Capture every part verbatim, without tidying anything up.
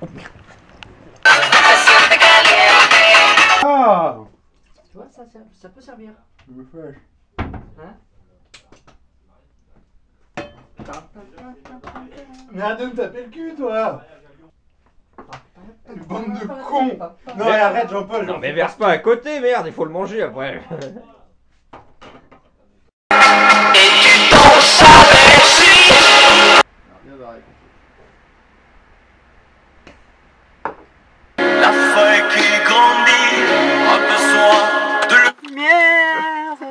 Ah! Tu vois, ça, ça peut servir. Le fâche. Hein? Mais arrête de me taper le cul, toi! Bande de cons! Non, mais arrête, Jean-Paul! Non, mais verse pas à côté, merde, il faut le manger après. Et tu danses avec lui. La feuille qui grandit a besoin de lumière.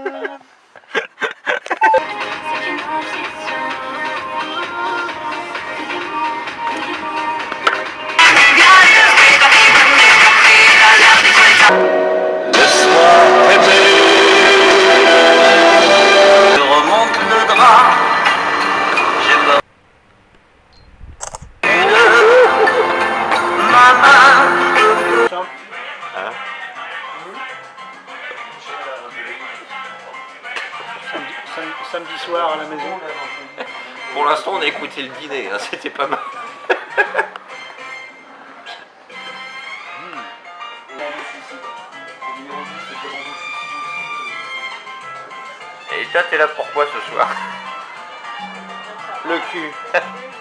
Laisse-moi t'aimer. Je remonte le drap. J'ai pas une maman. Hein? Samedi, samedi, samedi soir à la maison. Pour l'instant, on a écouté le dîner, hein, c'était pas mal. Et toi, t'es là pourquoi ce soir? Le cul.